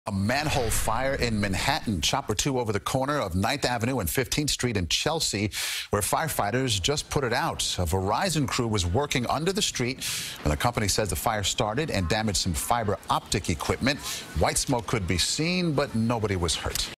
A manhole fire in Manhattan. Chopper 2 over the corner of 9th Avenue and 15th Street in Chelsea, where firefighters just put it out. A Verizon crew was working under the street when the company says the fire started and damaged some fiber optic equipment. White smoke could be seen, but nobody was hurt.